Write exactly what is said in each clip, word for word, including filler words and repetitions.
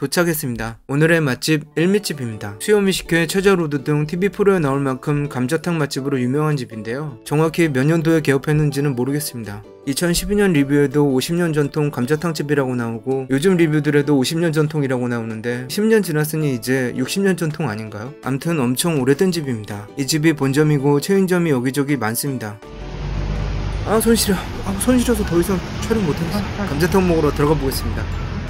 도착했습니다. 오늘의 맛집 일미집입니다. 수요미식회, 최저로드 등 티비 프로에 나올 만큼 감자탕 맛집으로 유명한 집인데요. 정확히 몇 년도에 개업했는지는 모르겠습니다. 이천십이 년 리뷰에도 오십 년 전통 감자탕집이라고 나오고 요즘 리뷰들에도 오십 년 전통이라고 나오는데 십 년 지났으니 이제 육십 년 전통 아닌가요? 암튼 엄청 오래된 집입니다. 이 집이 본점이고 체인점이 여기저기 많습니다. 아 손 시려. 아 손 시려서 더 이상 촬영 못하겠어. 감자탕 먹으러 들어가 보겠습니다.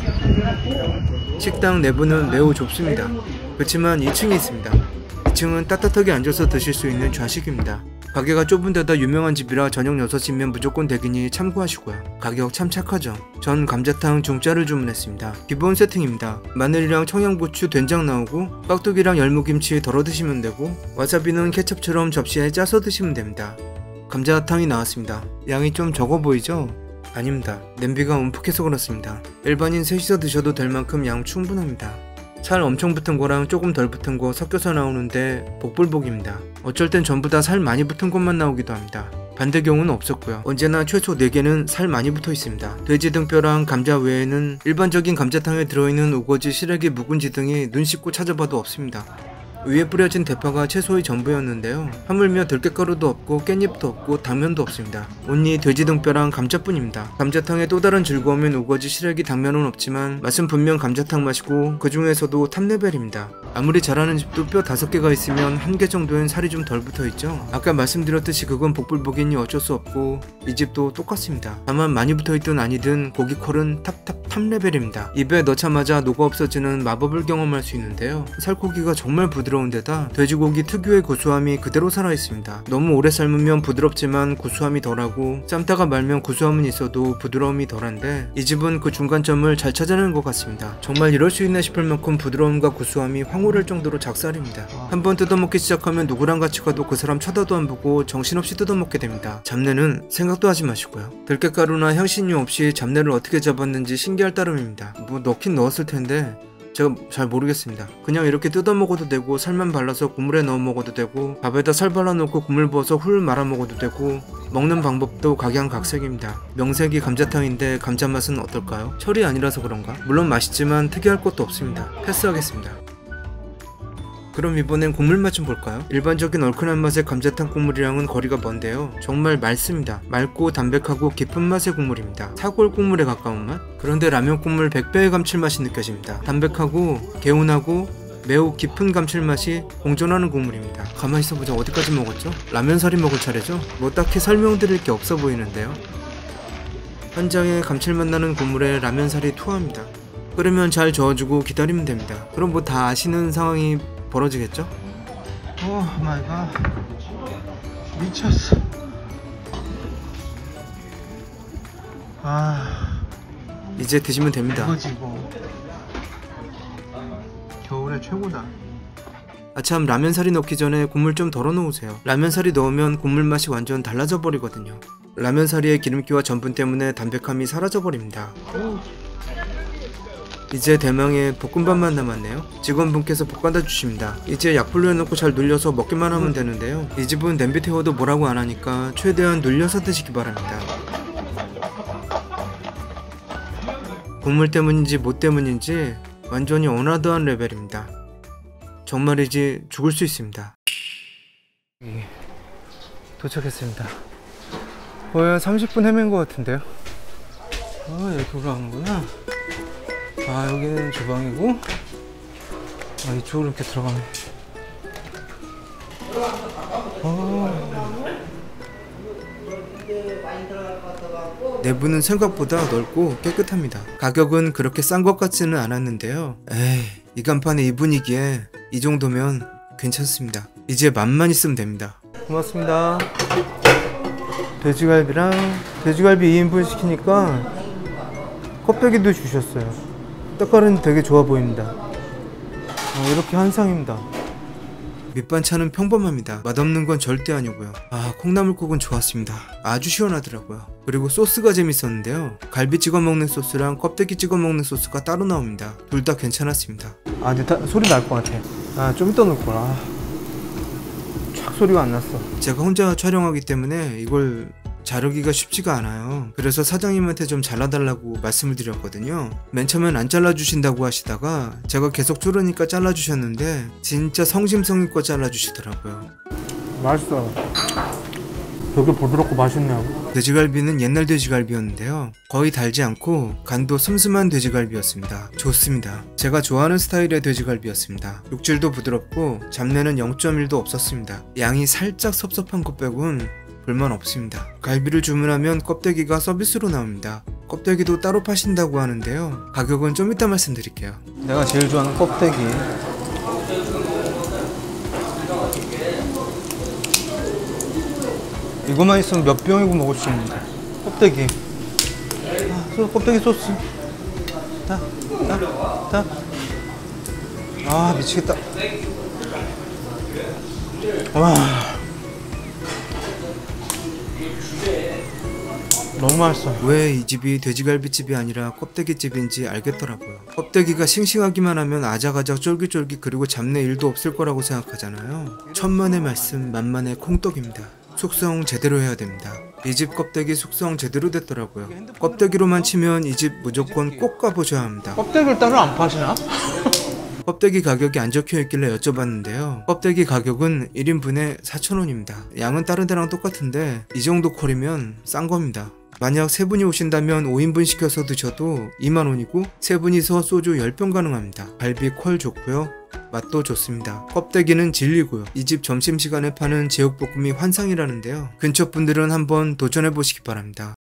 식당 내부는 매우 좁습니다. 그렇지만 이 층에 있습니다. 이 층은 따뜻하게 앉아서 드실 수 있는 좌식입니다. 가게가 좁은 데다 유명한 집이라 저녁 여섯 시면 무조건 대기니 참고하시고요. 가격 참 착하죠. 전 감자탕 중짜를 주문했습니다. 기본 세팅입니다. 마늘이랑 청양고추, 된장 나오고 깍두기랑 열무김치 덜어 드시면 되고 와사비는 케첩처럼 접시에 짜서 드시면 됩니다. 감자탕이 나왔습니다. 양이 좀 적어 보이죠? 아닙니다. 냄비가 움푹해서 그렇습니다. 일반인 셋이서 드셔도 될 만큼 양 충분합니다. 살 엄청 붙은 거랑 조금 덜 붙은 거 섞여서 나오는데 복불복입니다. 어쩔 땐 전부 다 살 많이 붙은 것만 나오기도 합니다. 반대 경우는 없었고요. 언제나 최소 네 개는 살 많이 붙어 있습니다. 돼지 등뼈랑 감자 외에는 일반적인 감자탕에 들어있는 우거지, 시래기, 묵은지 등이 눈 씻고 찾아봐도 없습니다. 위에 뿌려진 대파가 채소의 전부였는데요. 하물며 들깨가루도 없고 깻잎도 없고 당면도 없습니다. 온리 돼지 등뼈랑 감자뿐입니다. 감자탕의 또 다른 즐거움은 우거지, 시래기, 당면은 없지만 맛은 분명 감자탕 맛이고 그 중에서도 탑레벨입니다. 아무리 잘하는 집도 뼈 다섯 개가 있으면 한 개 정도엔 살이 좀 덜 붙어있죠. 아까 말씀드렸듯이 그건 복불복이니 어쩔 수 없고 이 집도 똑같습니다. 다만 많이 붙어있든 아니든 고기 퀄은 탑탑 탑레벨입니다. 입에 넣자마자 녹아 없어지는 마법을 경험할 수 있는데요. 살코기가 정말 부드러운 데다 돼지고기 특유의 고소함이 그대로 살아있습니다. 너무 오래 삶으면 부드럽지만 고소함이 덜하고 삶다가 말면 고소함은 있어도 부드러움이 덜한데 이 집은 그 중간점을 잘 찾아내는 것 같습니다. 정말 이럴 수 있나 싶을 만큼 부드러움과 고소함이 황홀할 정도로 작살입니다. 한번 뜯어먹기 시작하면 누구랑 같이 가도 그 사람 쳐다도 안 보고 정신없이 뜯어먹게 됩니다. 잡내는 생각도 하지 마시고요. 들깨가루나 향신료 없이 잡내를 어떻게 잡았는지 신기할 따름입니다. 뭐 넣긴 넣었을 텐데 제가 잘 모르겠습니다. 그냥 이렇게 뜯어 먹어도 되고 살만 발라서 국물에 넣어 먹어도 되고 밥에다 살 발라놓고 국물 부어서 훌 말아 먹어도 되고 먹는 방법도 각양각색입니다. 명색이 감자탕인데 감자 맛은 어떨까요? 철이 아니라서 그런가? 물론 맛있지만 특이할 것도 없습니다. 패스하겠습니다. 그럼 이번엔 국물 맛 좀 볼까요? 일반적인 얼큰한 맛의 감자탕 국물이랑은 거리가 먼데요. 정말 맑습니다. 맑고 담백하고 깊은 맛의 국물입니다. 사골 국물에 가까운 맛? 그런데 라면 국물 백 배의 감칠맛이 느껴집니다. 담백하고 개운하고 매우 깊은 감칠맛이 공존하는 국물입니다. 가만히 있어보자. 어디까지 먹었죠? 라면사리 먹을 차례죠? 뭐 딱히 설명드릴 게 없어 보이는데요. 한 장의 감칠맛 나는 국물에 라면사리 투하합니다. 끓으면 잘 저어주고 기다리면 됩니다. 그럼 뭐 다 아시는 상황이 벌어지겠죠? 오 마이 갓 미쳤어. 아 이제 드시면 됩니다. 이거지 이거 겨울에 최고다. 아참, 라면사리 넣기 전에 국물 좀 덜어 놓으세요. 라면사리 넣으면 국물 맛이 완전 달라져 버리거든요. 라면사리의 기름기와 전분 때문에 담백함이 사라져 버립니다. 오. 이제 대망의 볶음밥만 남았네요. 직원분께서 볶아다 주십니다. 이제 약불로에 넣고 잘 눌려서 먹기만 하면 되는데요. 이 집은 냄비 태워도 뭐라고 안 하니까 최대한 눌려서 드시기 바랍니다. 국물 때문인지 뭐 때문인지 완전히 어나더한 레벨입니다. 정말이지 죽을 수 있습니다. 예, 도착했습니다. 거의 한 삼십 분 헤맨 것 같은데요. 아 여기 올라가는구나. 아 여기는 주방이고 아 이쪽으로 이렇게 들어가네. 아. 내부는 생각보다 넓고 깨끗합니다. 가격은 그렇게 싼 것 같지는 않았는데요. 에이 이 간판에 이 분위기에 이 정도면 괜찮습니다. 이제 맘만 있으면 됩니다. 고맙습니다. 돼지갈비랑 돼지갈비 이 인분 시키니까 컵배기도 주셨어요. 떡갈은 되게 좋아 보입니다. 어, 이렇게 한 상입니다. 밑반찬은 평범합니다. 맛없는 건 절대 아니고요. 아 콩나물국은 좋았습니다. 아주 시원하더라고요. 그리고 소스가 재밌었는데요. 갈비 찍어 먹는 소스랑 껍데기 찍어 먹는 소스가 따로 나옵니다. 둘 다 괜찮았습니다. 아 근데 다, 소리 날 것 같아. 아 좀 이따 넣을 거라. 촥 소리가 안 났어. 제가 혼자 촬영하기 때문에 이걸 자르기가 쉽지가 않아요. 그래서 사장님한테 좀 잘라달라고 말씀을 드렸거든요. 맨 처음엔 안 잘라주신다고 하시다가 제가 계속 자르니까 잘라주셨는데 진짜 성심성의껏 잘라주시더라고요. 맛있어요. 되게 부드럽고 맛있네요. 돼지갈비는 옛날 돼지갈비였는데요. 거의 달지 않고 간도 슴슴한 돼지갈비였습니다. 좋습니다. 제가 좋아하는 스타일의 돼지갈비였습니다. 육질도 부드럽고 잡내는 영 점 일도 없었습니다. 양이 살짝 섭섭한 것 빼곤 불만 없습니다. 갈비를 주문하면 껍데기가 서비스로 나옵니다. 껍데기도 따로 파신다고 하는데요. 가격은 좀 이따 말씀드릴게요. 내가 제일 좋아하는 껍데기. 이거만 있으면 몇 병이고 먹을 수 있는데. 껍데기. 아, 소, 껍데기 소스. 다, 다, 다. 아, 미치겠다. 와. 너무 맛있어. 왜 이 집이 돼지갈비집이 아니라 껍데기집인지 알겠더라고요. 껍데기가 싱싱하기만 하면 아작아작 쫄깃쫄깃 그리고 잡내 일도 없을 거라고 생각하잖아요. 천만의 말씀 만만의 콩떡입니다. 숙성 제대로 해야 됩니다. 이 집 껍데기 숙성 제대로 됐더라고요. 껍데기로만 치면 이 집 무조건 꼭 가보셔야 합니다. 껍데기를 따로 안 파시나? 껍데기 가격이 안 적혀있길래 여쭤봤는데요. 껍데기 가격은 일 인분에 사천 원입니다. 양은 다른 데랑 똑같은데 이 정도 퀄이면 싼 겁니다. 만약 세 분이 오신다면 오 인분 시켜서 드셔도 이만 원이고 세 분이서 소주 십 병 가능합니다. 갈비 퀄 좋고요. 맛도 좋습니다. 껍데기는 진리고요. 이 집 점심시간에 파는 제육볶음이 환상이라는데요. 근처 분들은 한번 도전해보시기 바랍니다.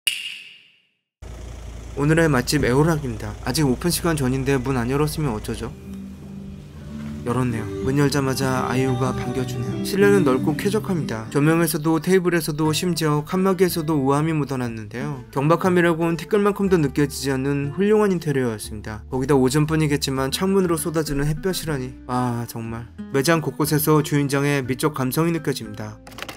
오늘의 맛집 애호락입니다. 아직 오픈시간 전인데 문 안 열었으면 어쩌죠? 열었네요. 문 열자마자 아이유가 반겨주네요. 실내는 넓고 쾌적합니다. 조명에서도 테이블에서도 심지어 칸막이에서도 우아함이 묻어났는데요. 경박함이라고는 티끌만큼도 느껴지지 않는 훌륭한 인테리어였습니다. 거기다 오전뿐이겠지만 창문으로 쏟아지는 햇볕이라니, 아 정말. 매장 곳곳에서 주인장의 미적 감성이 느껴집니다.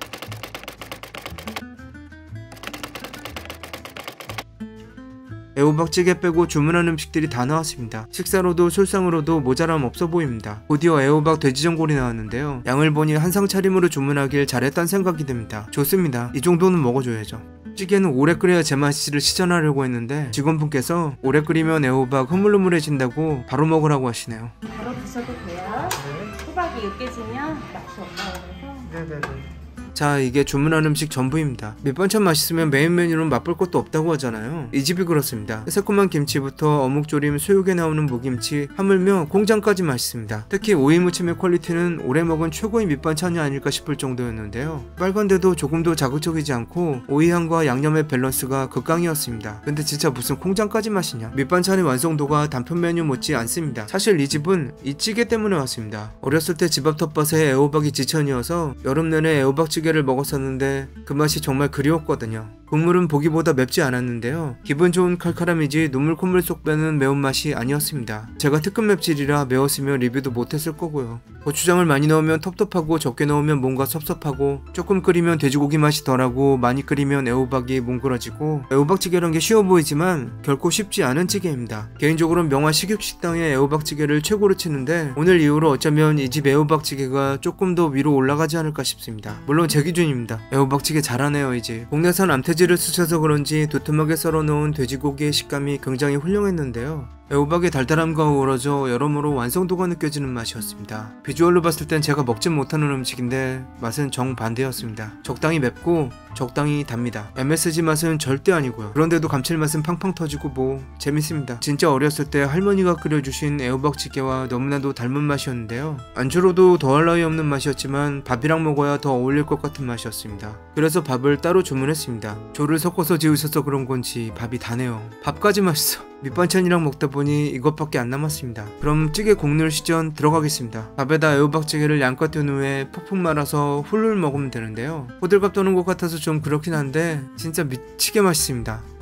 애호박찌개 빼고 주문한 음식들이 다 나왔습니다. 식사로도 술상으로도 모자람 없어 보입니다. 곧이어 애호박 돼지전골이 나왔는데요. 양을 보니 한상 차림으로 주문하길 잘했단 생각이 듭니다. 좋습니다. 이 정도는 먹어줘야죠. 찌개는 오래 끓여야 제맛을 시전하려고 했는데 직원분께서 오래 끓이면 애호박 흐물흐물해진다고 바로 먹으라고 하시네요. 바로 드셔도 돼요. 네. 호박이 으깨지면 맛이 없다고 해서. 네네네. 자, 이게 주문한 음식 전부입니다. 밑반찬 맛있으면 메인 메뉴는 맛볼 것도 없다고 하잖아요. 이 집이 그렇습니다. 새콤한 김치부터 어묵조림, 수육에 나오는 무김치, 하물며 공장까지 맛있습니다. 특히 오이무침의 퀄리티는 오래 먹은 최고의 밑반찬이 아닐까 싶을 정도였는데요. 빨간데도 조금도 자극적이지 않고 오이향과 양념의 밸런스가 극강이었습니다. 근데 진짜 무슨 공장까지 맛이냐. 밑반찬의 완성도가 단편 메뉴 못지 않습니다. 사실 이 집은 이 찌개 때문에 왔습니다. 어렸을 때 집 앞 텃밭에 애호박이 지천이어서 여름 내내 애호박찌개 를 먹었었는데 그 맛이 정말 그리웠거든요. 국물은 보기보다 맵지 않았는데요. 기분 좋은 칼칼함이지 눈물 콧물 쏙 빼는 매운맛이 아니었습니다. 제가 특급 맵찔이라 매웠으면 리뷰도 못했을 거고요. 고추장을 많이 넣으면 텁텁하고 적게 넣으면 뭔가 섭섭하고 조금 끓이면 돼지고기 맛이 덜하고 많이 끓이면 애호박이 뭉그러지고 애호박찌개란 게 쉬워 보이지만 결코 쉽지 않은 찌개입니다. 개인적으로는 명화 식육식당의 애호박찌개를 최고로 치는데 오늘 이후로 어쩌면 이 집 애호박찌개가 조금 더 위로 올라가지 않을까 싶습니다. 물론 제 기준입니다. 애호박찌개 잘하네요. 이제 국내산 암태지를 쓰셔서 그런지 두툼하게 썰어놓은 돼지고기의 식감이 굉장히 훌륭했는데요. 애호박의 달달함과 어우러져 여러모로 완성도가 느껴지는 맛이었습니다. 비주얼로 봤을 땐 제가 먹진 못하는 음식인데 맛은 정반대였습니다. 적당히 맵고 적당히 답니다. 엠에스지 맛은 절대 아니고요. 그런데도 감칠맛은 팡팡 터지고 뭐 재밌습니다. 진짜 어렸을 때 할머니가 끓여주신 애호박찌개와 너무나도 닮은 맛이었는데요. 안주로도 더할 나위 없는 맛이었지만 밥이랑 먹어야 더 어울릴 것 같은 맛이었습니다. 그래서 밥을 따로 주문했습니다. 조를 섞어서 지으셔서 그런 건지 밥이 다네요. 밥까지 맛있어. 밑반찬이랑 먹다 보니 이것밖에 안 남았습니다. 그럼 찌개 국물 시전 들어가겠습니다. 밥에다 애호박찌개를 양껏 뜬 후에 푹푹 말아서 훌훌 먹으면 되는데요. 호들갑 떠는 것 같아서 좀 그렇긴 한데 진짜 미치게 맛있습니다.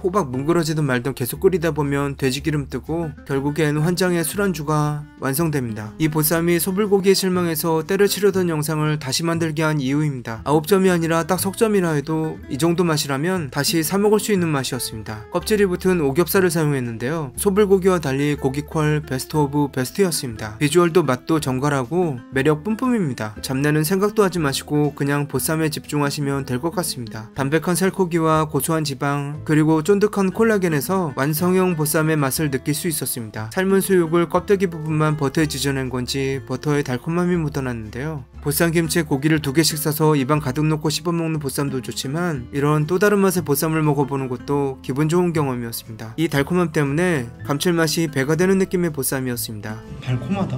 호박 뭉그러지든 말든 계속 끓이다 보면 돼지기름 뜨고 결국엔 환장의 술안주가 완성됩니다. 이 보쌈이 소불고기에 실망해서 때려치려던 영상을 다시 만들게 한 이유입니다. 아홉 점이 아니라 딱 석 점이라 해도 이 정도 맛이라면 다시 사 먹을 수 있는 맛이었습니다. 껍질이 붙은 오겹살을 사용했는데요. 소불고기와 달리 고기퀄 베스트 오브 베스트였습니다. 비주얼도 맛도 정갈하고 매력 뿜뿜입니다. 잡내는 생각도 하지 마시고 그냥 보쌈에 집중하시면 될 것 같습니다. 담백한 살코기와 고소한 지방 그리고 쫀득한 콜라겐에서 완성형 보쌈의 맛을 느낄 수 있었습니다. 삶은 수육을 껍데기 부분만 버터에 지져낸 건지 버터의 달콤함이 묻어났는데요. 보쌈김치에 고기를 두 개씩 싸서 입안 가득 넣고 씹어먹는 보쌈도 좋지만 이런 또 다른 맛의 보쌈을 먹어보는 것도 기분 좋은 경험이었습니다. 이 달콤함 때문에 감칠맛이 배가 되는 느낌의 보쌈이었습니다. 달콤하다.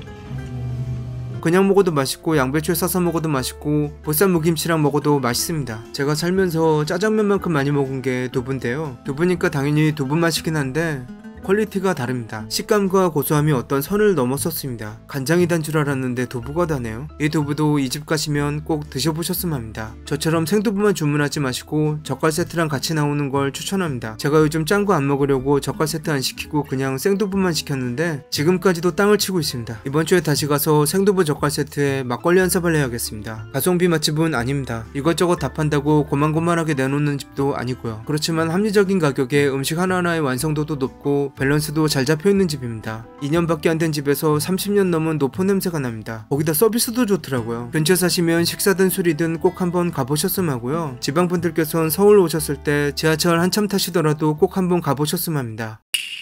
그냥 먹어도 맛있고 양배추에 싸서 먹어도 맛있고 보쌈 무김치랑 먹어도 맛있습니다. 제가 살면서 짜장면만큼 많이 먹은 게 두부인데요. 두부니까 당연히 두부 맛이긴 한데 퀄리티가 다릅니다. 식감과 고소함이 어떤 선을 넘었었습니다. 간장이 단 줄 알았는데 두부가 다네요. 이 두부도 이 집 가시면 꼭 드셔보셨으면 합니다. 저처럼 생두부만 주문하지 마시고 젓갈 세트랑 같이 나오는 걸 추천합니다. 제가 요즘 짠 거 안 먹으려고 젓갈 세트 안 시키고 그냥 생두부만 시켰는데 지금까지도 땅을 치고 있습니다. 이번 주에 다시 가서 생두부 젓갈 세트에 막걸리 한 사발 해야겠습니다. 가성비 맛집은 아닙니다. 이것저것 다 판다고 고만고만하게 내놓는 집도 아니고요. 그렇지만 합리적인 가격에 음식 하나하나의 완성도도 높고 밸런스도 잘 잡혀있는 집입니다. 이 년밖에 안 된 집에서 삼십 년 넘은 노포 냄새가 납니다. 거기다 서비스도 좋더라고요. 근처 사시면 식사든 술이든 꼭 한번 가보셨으면 하고요. 지방분들께서는 서울 오셨을 때 지하철 한참 타시더라도 꼭 한번 가보셨으면 합니다.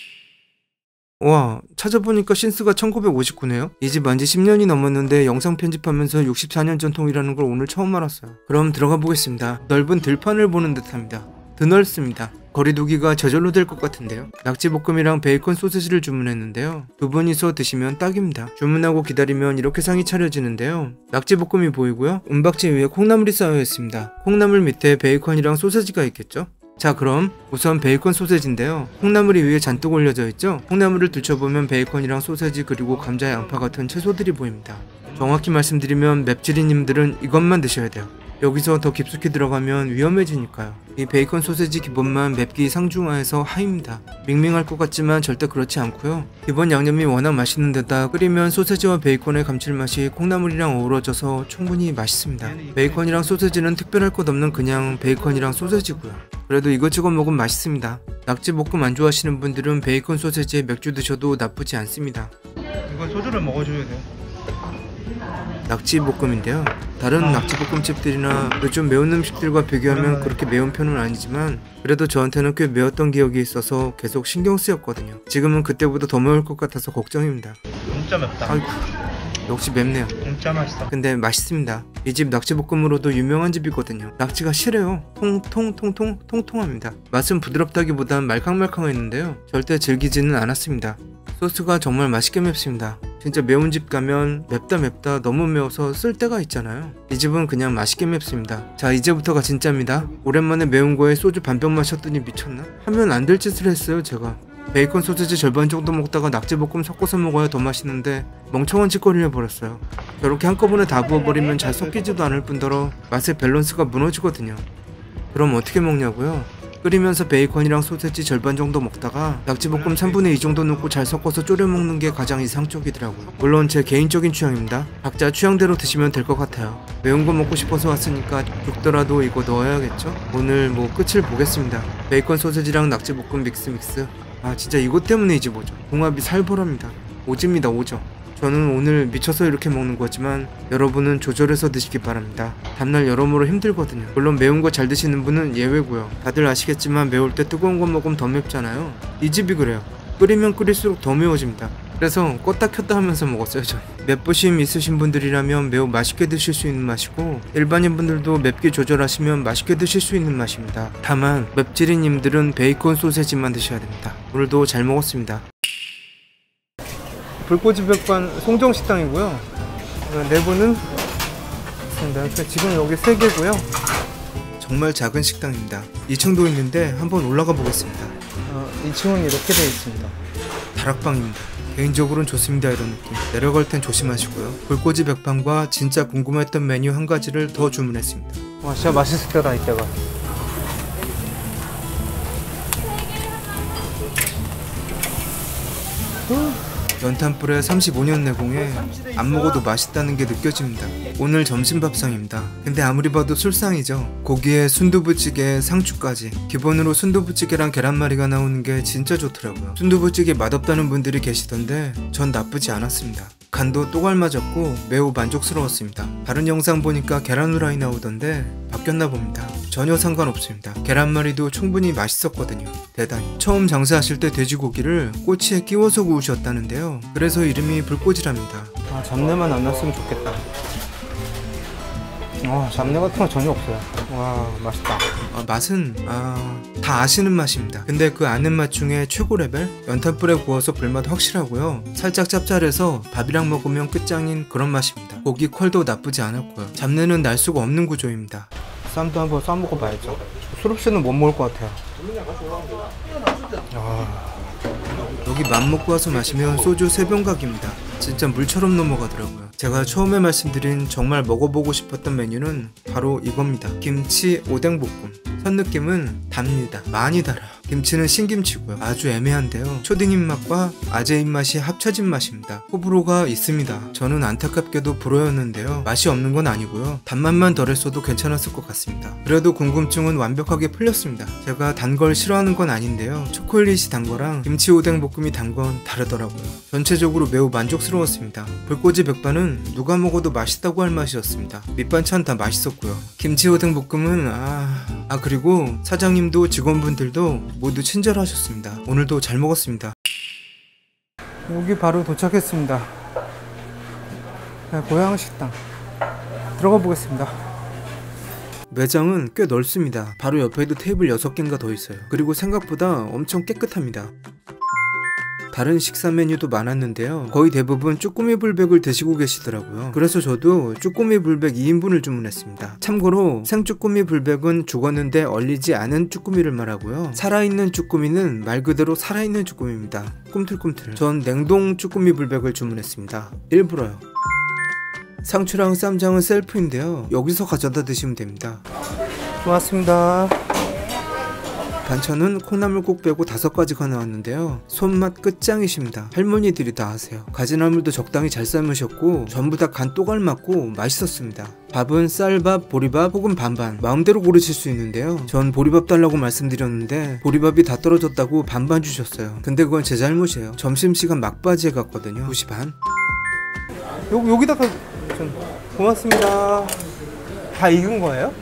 와, 찾아보니까 신스가 천구백오십구네요? 이 집 안지 십 년이 넘었는데 영상 편집하면서 육십사 년 전통이라는 걸 오늘 처음 알았어요. 그럼 들어가 보겠습니다. 넓은 들판을 보는 듯합니다. 드넓습니다. 거리두기가 저절로 될 것 같은데요. 낙지볶음이랑 베이컨 소시지를 주문했는데요. 두 분이서 드시면 딱입니다. 주문하고 기다리면 이렇게 상이 차려지는데요. 낙지볶음이 보이고요. 은박지 위에 콩나물이 쌓여 있습니다. 콩나물 밑에 베이컨이랑 소시지가 있겠죠? 자, 그럼 우선 베이컨 소세지인데요. 콩나물이 위에 잔뜩 올려져 있죠? 콩나물을 들춰보면 베이컨이랑 소세지 그리고 감자, 양파 같은 채소들이 보입니다. 정확히 말씀드리면 맵찔이님들은 이것만 드셔야 돼요. 여기서 더 깊숙이 들어가면 위험해지니까요. 이 베이컨 소세지 기본만 맵기 상중하에서 하입니다. 밍밍할 것 같지만 절대 그렇지 않고요. 기본 양념이 워낙 맛있는 데다 끓이면 소세지와 베이컨의 감칠맛이 콩나물이랑 어우러져서 충분히 맛있습니다. 베이컨이랑 소세지는 특별할 것 없는 그냥 베이컨이랑 소세지고요. 그래도 이것저것 먹으면 맛있습니다. 낙지볶음 안 좋아하시는 분들은 베이컨 소세지에 맥주 드셔도 나쁘지 않습니다. 이건 소주를 먹어줘야 돼요. 낙지볶음인데요. 다른 아. 낙지볶음집들이나 요즘 매운 음식들과 비교하면 그렇게 매운 편은 아니지만 그래도 저한테는 꽤 매웠던 기억이 있어서 계속 신경 쓰였거든요. 지금은 그때보다 더 매울 것 같아서 걱정입니다. 진짜 맵다. 아이고, 역시 맵네요. 진짜 맛있어. 근데 맛있습니다. 이 집 낙지볶음으로도 유명한 집이거든요. 낙지가 실해요. 통통통통 통통합니다. 맛은 부드럽다기보단 말캉말캉했는데요. 절대 질기지는 않았습니다. 소스가 정말 맛있게 맵습니다. 진짜 매운 집 가면 맵다 맵다 너무 매워서 쓸 때가 있잖아요. 이 집은 그냥 맛있게 맵습니다. 자, 이제부터가 진짜입니다. 오랜만에 매운 거에 소주 반병 마셨더니 미쳤나? 하면 안 될 짓을 했어요, 제가. 베이컨 소시지 절반 정도 먹다가 낙지볶음 섞어서 먹어야 더 맛있는데 멍청한 짓거리를 해버렸어요. 저렇게 한꺼번에 다 부어버리면 잘 섞이지도 않을 뿐더러 맛의 밸런스가 무너지거든요. 그럼 어떻게 먹냐고요? 끓이면서 베이컨이랑 소세지 절반 정도 먹다가 낙지볶음 삼분의 이 정도 넣고 잘 섞어서 졸여 먹는 게 가장 이상적이더라고요. 물론 제 개인적인 취향입니다. 각자 취향대로 드시면 될 것 같아요. 매운 거 먹고 싶어서 왔으니까 죽더라도 이거 넣어야겠죠? 오늘 뭐 끝을 보겠습니다. 베이컨 소세지랑 낙지볶음 믹스 믹스. 아, 진짜 이것 때문에 이 집 오죠. 궁합이 살벌합니다. 오집니다, 오죠. 저는 오늘 미쳐서 이렇게 먹는 거지만 여러분은 조절해서 드시기 바랍니다. 다음날 여러모로 힘들거든요. 물론 매운 거 잘 드시는 분은 예외고요. 다들 아시겠지만 매울 때 뜨거운 거 먹으면 더 맵잖아요. 이 집이 그래요. 끓이면 끓일수록 더 매워집니다. 그래서 껐다 켰다 하면서 먹었어요, 전. 맵부심 있으신 분들이라면 매우 맛있게 드실 수 있는 맛이고 일반인 분들도 맵기 조절하시면 맛있게 드실 수 있는 맛입니다. 다만 맵찔이님들은 베이컨 소세지만 드셔야 됩니다. 오늘도 잘 먹었습니다. 불꽃지백반 송정식당이고요. 내부는 지금 여기 세 개고요. 정말 작은 식당입니다. 이 층도 있는데 한번 올라가 보겠습니다. 어, 이 층은 이렇게 되어 있습니다. 다락방입니다. 개인적으로는 좋습니다. 이런 느낌. 내려갈 땐 조심하시고요. 불꽃이 백반과 진짜 궁금했던 메뉴 한 가지를 더 주문했습니다. 와, 진짜 맛있을 때다 이때가. 연탄불에 삼십오 년 내공에 안 먹어도 맛있다는 게 느껴집니다. 오늘 점심밥상입니다. 근데 아무리 봐도 술상이죠. 고기에 순두부찌개, 상추까지. 기본으로 순두부찌개랑 계란말이가 나오는 게 진짜 좋더라고요. 순두부찌개 맛없다는 분들이 계시던데 전 나쁘지 않았습니다. 간도 또 알맞았고 매우 만족스러웠습니다. 다른 영상 보니까 계란 후라이 나오던데 바뀌었나 봅니다. 전혀 상관없습니다. 계란말이도 충분히 맛있었거든요. 대단히. 처음 장사하실 때 돼지고기를 꼬치에 끼워서 구우셨다는데요. 그래서 이름이 불꼬지랍니다. 아, 잡내만 안 났으면 좋겠다. 아, 잡내 같은 건 전혀 없어요. 와, 맛있다. 아, 맛은 아, 다 아시는 맛입니다. 근데 그 아는 맛 중에 최고 레벨? 연탄불에 구워서 불맛 확실하고요. 살짝 짭짤해서 밥이랑 먹으면 끝장인 그런 맛입니다. 고기 퀄도 나쁘지 않았고요. 잡내는 날 수가 없는 구조입니다. 쌈도 한번 싸 먹어봐야죠. 수릅씨는 못 먹을 것 같아요. 아... 여기 맘먹고 와서 마시면 소주 세 병 각입니다. 진짜 물처럼 넘어가더라고요. 제가 처음에 말씀드린 정말 먹어보고 싶었던 메뉴는 바로 이겁니다. 김치 오뎅볶음. 첫 느낌은 답니다. 많이 달아요. 김치는 신김치고요. 아주 애매한데요. 초딩 입맛과 아재 입맛이 합쳐진 맛입니다. 호불호가 있습니다. 저는 안타깝게도 불호였는데요. 맛이 없는 건 아니고요. 단맛만 덜했어도 괜찮았을 것 같습니다. 그래도 궁금증은 완벽하게 풀렸습니다. 제가 단 걸 싫어하는 건 아닌데요. 초콜릿이 단 거랑 김치 오뎅볶음이 단 건 다르더라고요. 전체적으로 매우 만족스러웠습니다. 불꼬지 백반은 누가 먹어도 맛있다고 할 맛이었습니다. 밑반찬 다 맛있었고요. 김치 오뎅볶음은 아... 아 그리고 사장님도 직원분들도 모두 친절하셨습니다. 오늘도 잘 먹었습니다. 여기 바로 도착했습니다. 네, 고향 식당 들어가 보겠습니다. 매장은 꽤 넓습니다. 바로 옆에도 테이블 여섯 개인가 더 있어요. 그리고 생각보다 엄청 깨끗합니다. 다른 식사 메뉴도 많았는데요. 거의 대부분 쭈꾸미 불백을 드시고 계시더라고요. 그래서 저도 쭈꾸미 불백 이 인분을 주문했습니다. 참고로 생쭈꾸미 불백은 죽었는데 얼리지 않은 쭈꾸미를 말하고요. 살아있는 쭈꾸미는 말 그대로 살아있는 쭈꾸미입니다. 꿈틀꿈틀. 전 냉동 쭈꾸미 불백을 주문했습니다. 일부러요. 상추랑 쌈장은 셀프인데요. 여기서 가져다 드시면 됩니다. 고맙습니다. 반찬은 콩나물국 빼고 다섯 가지가 나왔는데요. 손맛 끝장이십니다. 할머니들이 다 하세요. 가지나물도 적당히 잘 삶으셨고 전부 다 간 또갈맞고 맛있었습니다. 밥은 쌀밥, 보리밥 혹은 반반 마음대로 고르실 수 있는데요. 전 보리밥 달라고 말씀드렸는데 보리밥이 다 떨어졌다고 반반 주셨어요. 근데 그건 제 잘못이에요. 점심시간 막바지에 갔거든요. 두 시 반. 요, 여기다가 좀 고맙습니다. 다 익은 거예요?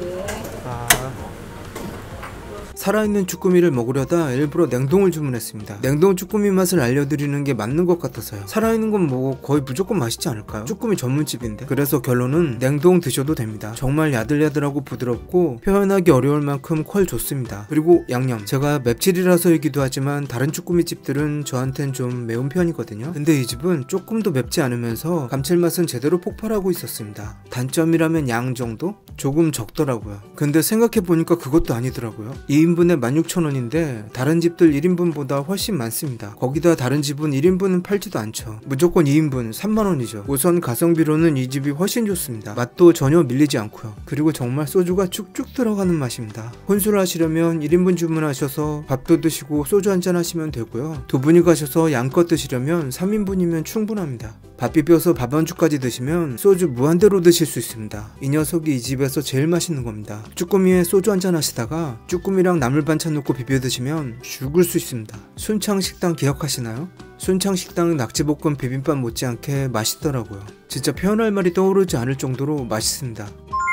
살아있는 쭈꾸미를 먹으려다 일부러 냉동을 주문했습니다. 냉동 쭈꾸미 맛을 알려드리는 게 맞는 것 같아서요. 살아있는 건 뭐 거의 무조건 맛있지 않을까요? 쭈꾸미 전문집인데. 그래서 결론은 냉동 드셔도 됩니다. 정말 야들야들하고 부드럽고 표현하기 어려울 만큼 퀄 좋습니다. 그리고 양념. 제가 맵찔이라서이기도 하지만 다른 쭈꾸미 집들은 저한텐 좀 매운 편이거든요. 근데 이 집은 조금 더 맵지 않으면서 감칠맛은 제대로 폭발하고 있었습니다. 단점이라면 양 정도? 조금 적더라고요. 근데 생각해보니까 그것도 아니더라고요. 이 인분에 만 육천 원인데 다른 집들 일 인분보다 훨씬 많습니다. 거기다 다른 집은 일 인분은 팔지도 않죠. 무조건 이 인분 삼만 원이죠. 우선 가성비로는 이 집이 훨씬 좋습니다. 맛도 전혀 밀리지 않고요. 그리고 정말 소주가 쭉쭉 들어가는 맛입니다. 혼술 하시려면 일 인분 주문하셔서 밥도 드시고 소주 한잔 하시면 되고요. 두 분이 가셔서 양껏 드시려면 삼 인분이면 충분합니다. 밥 비벼서 밥 안주까지 드시면 소주 무한대로 드실 수 있습니다. 이 녀석이 이 집에서 제일 맛있는 겁니다. 쭈꾸미에 소주 한잔 하시다가 쭈꾸미랑 나물 반찬 넣고 비벼 드시면 죽을 수 있습니다. 순창식당 기억하시나요? 순창식당은 낙지볶음 비빔밥 못지않게 맛있더라고요. 진짜 표현할 말이 떠오르지 않을 정도로 맛있습니다.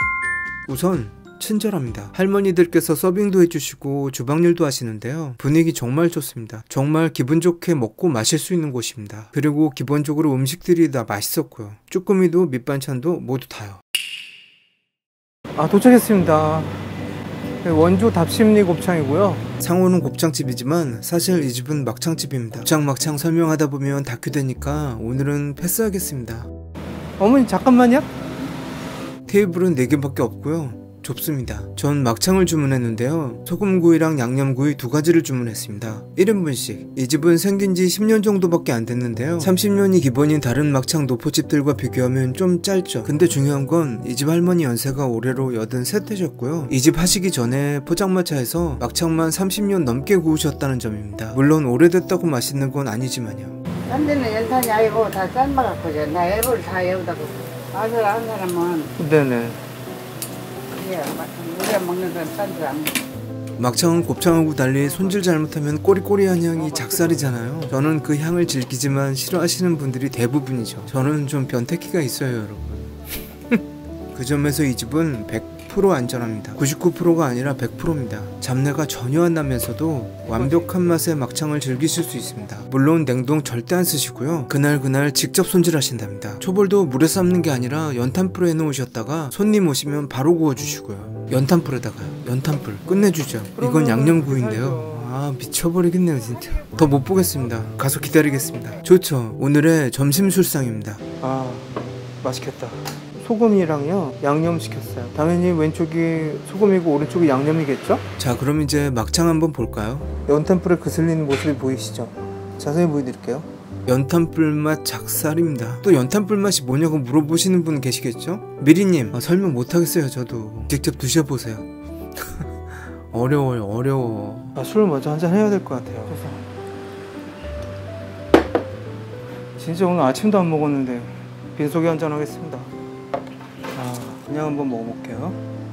우선 친절합니다. 할머니들께서 서빙도 해주시고 주방일도 하시는데요. 분위기 정말 좋습니다. 정말 기분 좋게 먹고 마실 수 있는 곳입니다. 그리고 기본적으로 음식들이 다 맛있었고요. 쭈꾸미도 밑반찬도 모두 다요. 아, 도착했습니다. 원조 답심리 곱창이고요. 상호는 곱창집이지만 사실 이 집은 막창집입니다. 곱창 막창 설명하다 보면 다큐 되니까 오늘은 패스하겠습니다. 어머니 잠깐만요. 테이블은 네 개밖에 없고요. 좁습니다. 전 막창을 주문했는데요. 소금구이랑 양념구이 두 가지를 주문했습니다. 일 인분씩. 이 집은 생긴 지 십 년 정도밖에 안 됐는데요. 삼십 년이 기본인 다른 막창 노포집들과 비교하면 좀 짧죠. 근데 중요한 건 이 집 할머니 연세가 올해로 여든셋 되셨고요. 이 집 하시기 전에 포장마차에서 막창만 삼십 년 넘게 구우셨다는 점입니다. 물론 오래됐다고 맛있는 건 아니지만요. 딴 데는 연탄이 아니고 다 삶아갖고 나 앱을 다 여기다가 맛을 한 사람은 네네. 그게 우리가 먹는 건 딴 줄 안 먹어. 막창은 곱창하고 달리 손질 잘못하면 꼬리꼬리한 향이 작살이잖아요. 저는 그 향을 즐기지만 싫어하시는 분들이 대부분이죠. 저는 좀 변태기가 있어요, 여러분. 그 점에서 이 집은 백 퍼센트 안전합니다. 구십구 퍼센트가 아니라 백 퍼센트입니다. 잡내가 전혀 안 나면서도 완벽한 맛의 막창을 즐기실 수 있습니다. 물론 냉동 절대 안 쓰시고요. 그날 그날 직접 손질하신답니다. 초벌도 물에 삶는 게 아니라 연탄불에 해놓으셨다가 손님 오시면 바로 구워주시고요. 연탄불에다가요. 연탄불 끝내주죠. 이건 양념구이인데요. 아 미쳐버리겠네요 진짜. 더 못 보겠습니다. 가서 기다리겠습니다. 좋죠. 오늘의 점심 술상입니다. 아 맛있겠다. 소금이랑요 양념 시켰어요. 당연히 왼쪽이 소금이고 오른쪽이 양념이겠죠? 자 그럼 이제 막창 한번 볼까요? 연탄불에 그슬리는 모습이 보이시죠? 자세히 보여드릴게요. 연탄불 맛 작살입니다. 또 연탄불 맛이 뭐냐고 물어보시는 분 계시겠죠? 미리님 아, 설명 못하겠어요. 저도 직접 드셔보세요. 어려워요 어려워. 아, 술을 먼저 한잔 해야 될 것 같아요. 그래서 진짜 오늘 아침도 안 먹었는데 빈속에 한잔 하겠습니다. 아, 그냥 한번 먹어볼게요.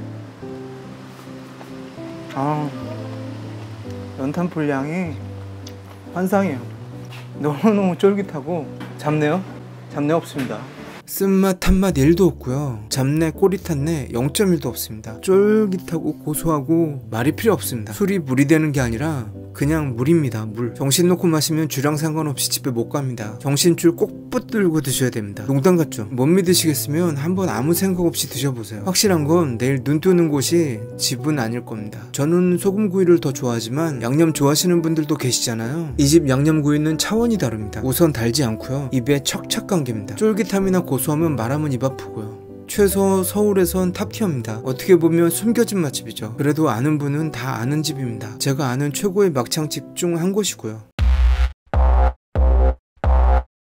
아, 연탄불 향이 환상이에요. 너무너무 쫄깃하고 잡내요? 잡내 없습니다. 쓴맛 탄맛 일도 없고요. 잡내 꼬릿한내 영 점 일도 없습니다. 쫄깃하고 고소하고 말이 필요 없습니다. 술이 물이 되는 게 아니라 그냥 물입니다. 물. 정신 놓고 마시면 주량 상관없이 집에 못 갑니다. 정신줄 꼭 붙들고 드셔야 됩니다. 농담 같죠? 못 믿으시겠으면 한번 아무 생각 없이 드셔보세요. 확실한 건 내일 눈 뜨는 곳이 집은 아닐 겁니다. 저는 소금구이를 더 좋아하지만 양념 좋아하시는 분들도 계시잖아요. 이 집 양념구이는 차원이 다릅니다. 우선 달지 않고요. 입에 척척 감깁니다. 쫄깃함이나 고소함은 말하면 입 아프고요. 최소 서울에선 탑티어입니다. 어떻게 보면 숨겨진 맛집이죠. 그래도 아는 분은 다 아는 집입니다. 제가 아는 최고의 막창집 중 한 곳이고요.